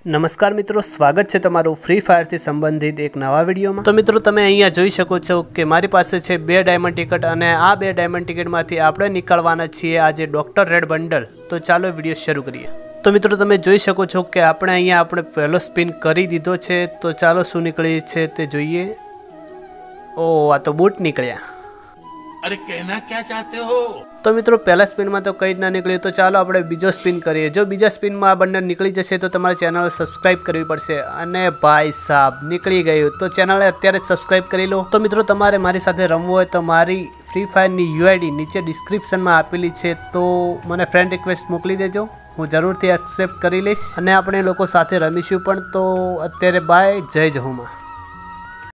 नमस्कार मित्रों, स्वागत है तमारू फ्री फायर थी संबंधित एक नवा वीडियो में। तो मित्रों તમે અહીંયા જોઈ શકો છો કે મારી પાસે છે 2 ડાયમંડ ટિકિટ અને આ 2 ડાયમંડ ટિકિટમાંથી આપણે નીકળવાના છીએ આજે ડોક્ટર રેડ બંડલ। તો ચાલો વિડિયો શરૂ કરીએ। તો મિત્રો તમે જોઈ શકો છો કે આપણે અહીંયા આપણે પહેલો સ્પિન કરી દીધો છે। તો ચાલો શું નીકળી છે તે જોઈએ। ઓ આ તો બૂટ નીકળ્યા। अरे कहना क्या चाहते हो? तो मित्रों पहला स्पिन में तो कई ना निकली, तो चलो આપણે બીજો સ્પિન કરીએ। જો બીજા સ્પિનમાં આ બંડલ નીકળી જશે તો તમારે ચેનલ સબસ્ક્રાઇબ કરવી પડશે। અને ભાઈ સાહેબ નીકળી ગયું, તો ચેનલ અત્યારે સબસ્ક્રાઇબ કરી લો। તો મિત્રો તમારે મારી સાથે રમવું હોય તો મારી ફ્રી ફાયર ની યુઆઈડી નીચે ડિસ્ક્રિપ્શનમાં આપેલી છે, તો મને ફ્રેન્ડ રિક્વેસ્ટ મોકલી દેજો, હું જરૂરથી એક્સેપ્ટ કરી લઈશ અને આપણે લોકો સાથે રમીશું પણ। તો અત્યારે બાય, જય જહુમાં।